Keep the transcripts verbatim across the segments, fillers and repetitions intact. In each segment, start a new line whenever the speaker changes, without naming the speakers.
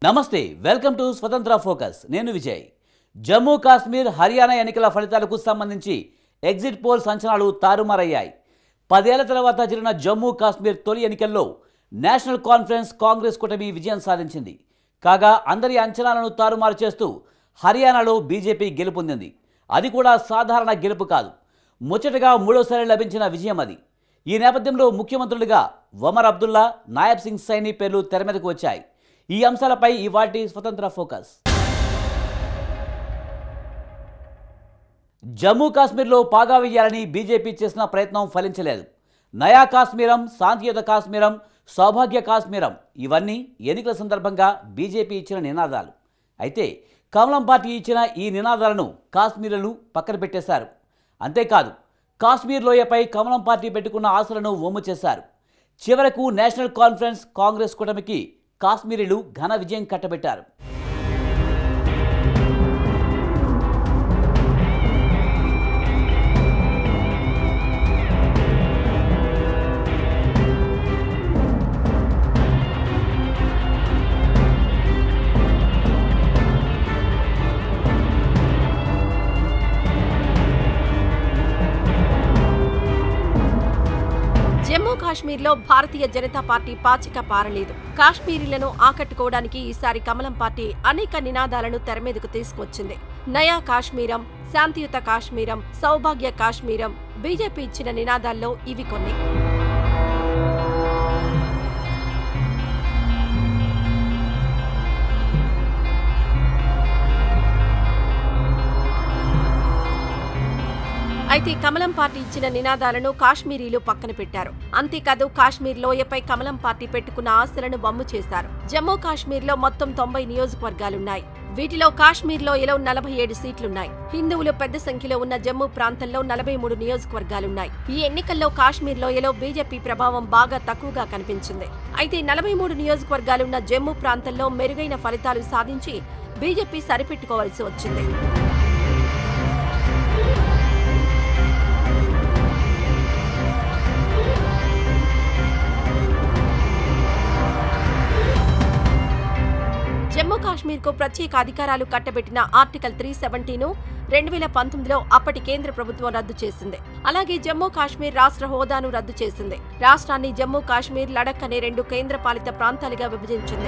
నమస్తే welcome to స్వతంత్ర focus నేను విజయ్ జమ్మూ కాశ్మీర్ హర్యానా ఎన్నికల ఫలితాలకు సంబంధించి ఎగ్జిట్ పోల్స్ అంచనాలు తారుమారయ్యాయి పదేళ్ల తర్వాత జరిగిన జమ్మూ కాశ్మీర్ తొలి ఎన్నికల్లో నేషనల్ కాన్ఫరెన్స్ కాంగ్రెస్ కూటమి విజయం సాధించింది కాగా అందరి అంచనాలను తారుమారు చేస్తూ హర్యానాలో బీజేపీ గెలుపొందింది అది కూడా సాధారణ గెలుపు కాదు ముచ్చటగా మూడోసారి లభించిన విజయం అది ఈ నేపథ్యంలో ముఖ్యమంత్రులుగా ఒమర్ అబ్దుల్లా నాయబ్ సింగ్ సైని పేర్లు తెర మీదకు వచ్చాయి ఈ అంశాలపై ఇవాల్టి స్వతంత్ర ఫోకస్ జమ్మూ కాశ్మీర్లో పాగా వేయాలని బీజేపీ చేసిన ప్రయత్నం ఫలించలేదు నయా కాశ్మీరం శాంతియుత కాశ్మీరం సౌభాగ్య కాశ్మీరం ఇవన్నీ ఎన్నికల సందర్భంగా బీజేపీ ఇచ్చిన నినాదాలు అయితే కమలం పార్టీ ఇచ్చిన ఈ నినాదాలను కాశ్మీర్లను పక్కన పెట్టేశారు అంతేకాదు కాశ్మీర్ లోయపై కమలం పార్టీ పెట్టుకున్న ఆశలను వమ్ము చేశారు చివరకు నేషనల్ కాన్ఫరెన్స్ కాంగ్రెస్ కూటమికి కాశ్మీరీలు ఘన విజయం కట్టబెట్టారు
జమ్మూ కాశ్మీర్లో భారతీయ జనతా పార్టీ పాచిక పారలేదు కాశ్మీరీలను ఆకట్టుకోవడానికి ఈసారి కమలం పార్టీ అనేక నినాదాలను తెరమీదకు తీసుకువచ్చింది నయా కాశ్మీరం శాంతియుత కాశ్మీరం సౌభాగ్య కాశ్మీరం బీజేపీ ఇచ్చిన నినాదాల్లో ఇవి కొన్ని అయితే కమలం పార్టీ ఇచ్చిన నినాదాలను కాశ్మీరీలు పక్కన పెట్టారు అంతేకాదు కాశ్మీర్ లోయపై కమలం పార్టీ పెట్టుకున్న ఆశలను వమ్ము చేశారు జమ్మూ కాశ్మీర్లో మొత్తం తొంభై నియోజకవర్గాలున్నాయి వీటిలో కాశ్మీర్ లోయలో నలభై ఏడు సీట్లున్నాయి హిందువులు పెద్ద సంఖ్యలో ఉన్న జమ్మూ ప్రాంతంలో నలభై మూడు నియోజకవర్గాలున్నాయి ఈ ఎన్నికల్లో కాశ్మీర్ లోయలో బీజేపీ ప్రభావం బాగా తక్కువగా కనిపించింది అయితే నలభై మూడు నియోజకవర్గాలున్న జమ్మూ ప్రాంతంలో మెరుగైన ఫలితాలు సాధించి బీజేపీ సరిపెట్టుకోవాల్సి వచ్చింది జమ్మూ కాశ్మీర్ కు ప్రత్యేక అధికారాలు కట్టబెట్టిన ఆర్టికల్ త్రీ సెవెంటీను రెండు వేల పంతొమ్మిదిలో అప్పటి కేంద్ర ప్రభుత్వం రద్దు చేసింది అలాగే జమ్మూ కాశ్మీర్ రాష్ట్ర హోదాను రద్దు చేసింది రాష్ట్రాన్ని జమ్మూ కాశ్మీర్ లడక్ అనే రెండు కేంద్ర పాలిత ప్రాంతాలుగా విభజించింది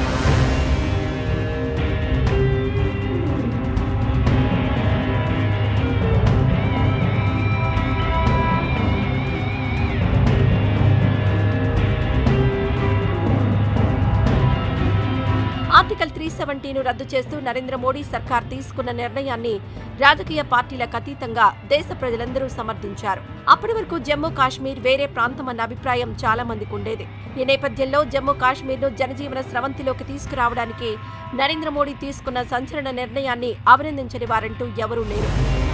ఆర్టికల్ త్రీ సెవెంటీను రద్దు చేస్తూ నరేంద్ర మోడీ సర్కార్ తీసుకున్న నిర్ణయాన్ని రాజకీయ పార్టీలకు అతీతంగా దేశ ప్రజలందరూ సమర్థించారు అప్పటి వరకు జమ్మూ కాశ్మీర్ వేరే ప్రాంతమన్న అభిప్రాయం చాలా మందికి ఉండేది ఈ నేపథ్యంలో జమ్మూ కాశ్మీర్ను జనజీవన స్రవంతిలోకి తీసుకురావడానికి నరేంద్ర మోడీ తీసుకున్న సంచలన నిర్ణయాన్ని అభినందించని వారంటూ ఎవరూ లేరు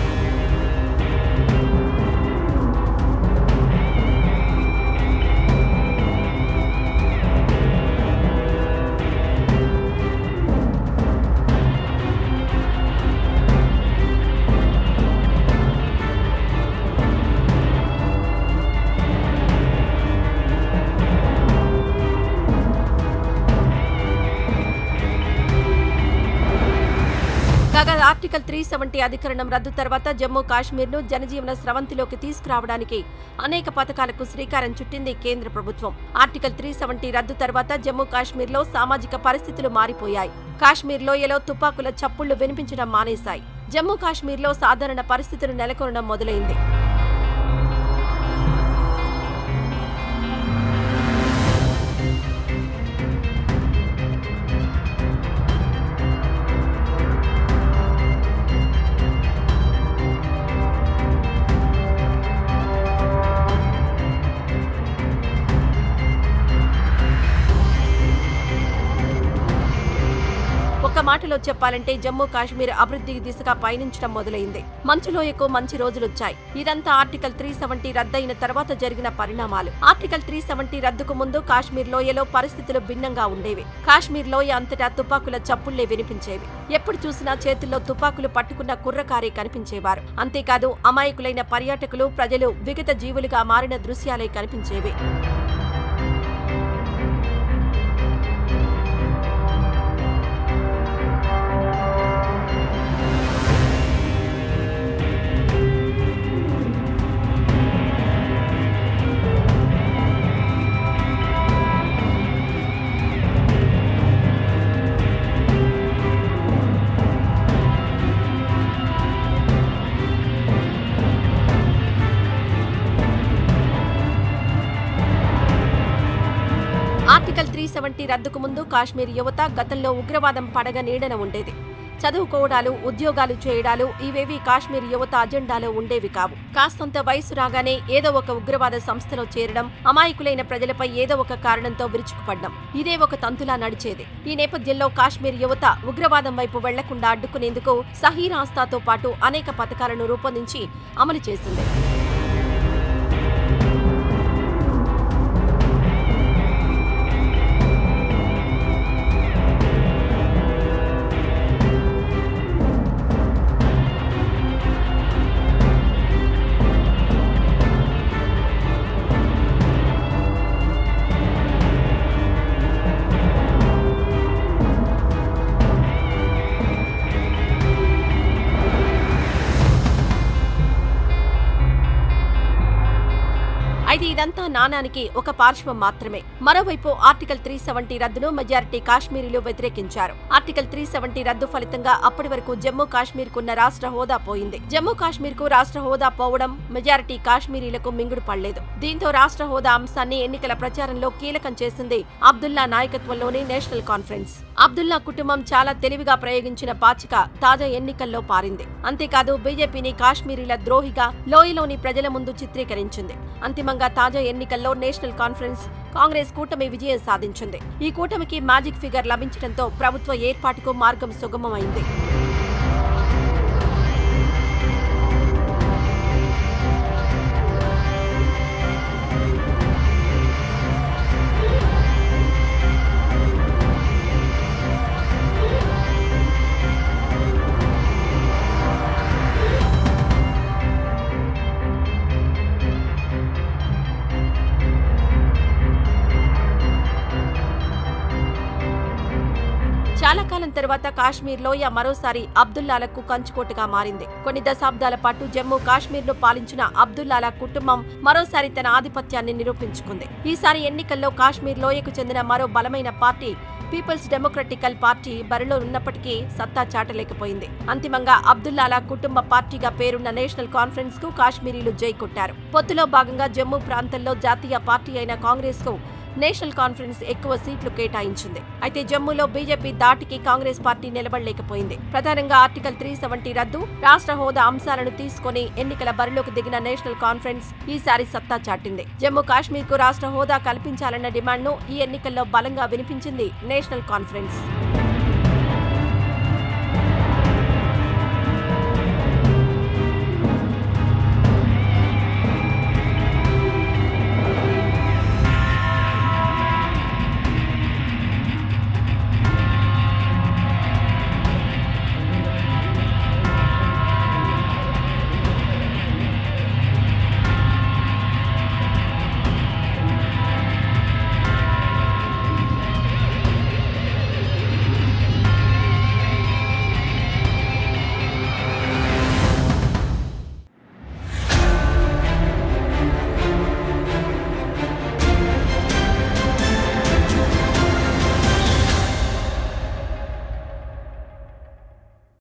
కాగా ఆర్టికల్ త్రీ సెవెంటీ అధికరణం రద్దు తర్వాత జమ్మూ కాశ్మీర్ను జనజీవన స్రవంతిలోకి తీసుకురావడానికి అనేక పథకాలకు శ్రీకారం చుట్టింది కేంద్ర ప్రభుత్వం ఆర్టికల్ త్రీ సెవెంటీ రద్దు తర్వాత జమ్మూ కాశ్మీర్లో సామాజిక పరిస్థితులు మారిపోయాయి కాశ్మీర్ లోయలో తుపాకుల చప్పుళ్లు వినిపించడం మానేశాయి జమ్మూ కాశ్మీర్లో సాధారణ పరిస్థితులు నెలకొనడం మొదలైంది ఒక్క మాటలో చెప్పాలంటే జమ్మూ కాశ్మీర్ అభివృద్ధి దిశగా పయనించడం మొదలైంది మంచులోయకు మంచి రోజులొచ్చాయి ఇదంతా ఆర్టికల్ త్రీ సెవెంటీ రద్దయిన తర్వాత జరిగిన పరిణామాలు ఆర్టికల్ త్రీ సెవెంటీ రద్దుకు ముందు కాశ్మీర్ లోయలో పరిస్థితులు భిన్నంగా ఉండేవి కాశ్మీర్ లోయ అంతటా తుపాకుల చప్పుళ్లే వినిపించేవి ఎప్పుడు చూసినా చేతుల్లో తుపాకులు పట్టుకున్న కుర్రకారే కనిపించేవారు అంతేకాదు అమాయకులైన పర్యాటకులు ప్రజలు విగత జీవులుగా మారిన దృశ్యాలే కనిపించేవి సెవెంటీ రద్దుకు ముందు కాశ్మీర్ యువత గతంలో ఉగ్రవాదం పడగ నీడన ఉండేది. చదువుకోవడాలు, ఉద్యోగాలు చేయడాలు ఇవేవి కాశ్మీర్ యువత అజెండాలో ఉండేవి కావు. కాస్తంత వయసు రాగానే ఏదో ఒక ఉగ్రవాద సంస్థలో చేరడం, అమాయకులైన ప్రజలపై ఏదో ఒక కారణంతో విరుచుకుపడ్డం ఇదే ఒక తంతులా నడిచేది. ఈ నేపథ్యంలో కాశ్మీర్ యువత ఉగ్రవాదం వైపు వెళ్లకుండా అడ్డుకునేందుకు సహీ రాస్తాతో పాటు అనేక పథకాలను రూపొందించి అమలు చేసింది. అయితే ఇదంతా నాణానికి ఒక పార్శ్వం మాత్రమే. మరోవైపు ఆర్టికల్ త్రీ సెవెంటీ రద్దును మెజారిటీ కాశ్మీరీలు వ్యతిరేకించారు. ఆర్టికల్ త్రీ సెవెంటీ రద్దు ఫలితంగా అప్పటి వరకు జమ్మూ కాశ్మీర్ కున్న రాష్ట్ర హోదా పోయింది. జమ్మూ కాశ్మీర్ కు రాష్ట్ర హోదా పోవడం మెజారిటీ కాశ్మీరీలకు మింగుడు పడలేదు. దీంతో రాష్ట్ర హోదా అంశాన్ని ఎన్నికల ప్రచారంలో కీలకం చేసింది అబ్దుల్లా నాయకత్వంలోని నేషనల్ కాన్ఫరెన్స్. అబ్దుల్లా కుటుంబం చాలా తెలివిగా ప్రయోగించిన పాచిక తాజా ఎన్నికల్లో పారింది. అంతేకాదు బీజేపీని కాశ్మీరీల ద్రోహిగా లోయలోని ప్రజల ముందు చిత్రీకరించింది. అంతిమంగా తాజా ఎన్నికల్లో నేషనల్ కాన్ఫరెన్స్ కాంగ్రెస్ కూటమి విజయం సాధించింది. ఈ కూటమికి మ్యాజిక్ ఫిగర్ లభించడంతో ప్రభుత్వ ఏర్పాటుకు మార్గం సుగమమైంది. చాలా కాలం తర్వాత కాశ్మీర్ లోయ మరోసారి అబ్దుల్లాలకు కంచుకోటగా మారింది. కొన్ని దశాబ్దాల పాటు జమ్మూ కాశ్మీర్ ను పాలించిన అబ్దుల్లాల కుటుంబం మరోసారి తన ఆధిపత్యాన్ని నిరూపించుకుంది. ఈసారి ఎన్నికల్లో కాశ్మీర్ లోయకు చెందిన మరో బలమైన పార్టీ పీపుల్స్ డెమోక్రటికల్ పార్టీ బరిలో ఉన్నప్పటికీ సత్తా చాటలేకపోయింది. అంతిమంగా అబ్దుల్లాల కుటుంబ పార్టీగా పేరున్న నేషనల్ కాన్ఫరెన్స్ కు కాశ్మీరీలు జై కొట్టారు. పొత్తులో భాగంగా జమ్మూ ప్రాంతంలో జాతీయ పార్టీ అయిన కాంగ్రెస్ కు నేషనల్ కాన్ఫరెన్స్ ఎక్కువ సీట్లు కేటాయించింది. అయితే జమ్మూలో బీజేపీ దాటికి కాంగ్రెస్ పార్టీ నిలబడలేకపోయింది. ప్రధానంగా ఆర్టికల్ త్రీ సెవెంటీ రద్దు, రాష్ట్ర హోదా అంశాలను తీసుకుని ఎన్నికల బరిలోకి దిగిన నేషనల్ కాన్ఫరెన్స్ ఈసారి సత్తా చాటింది. జమ్మూ కాశ్మీర్ కు రాష్ట్ర హోదా కల్పించాలన్న డిమాండ్ను ఈ ఎన్నికల్లో బలంగా వినిపించింది నేషనల్ కాన్ఫరెన్స్.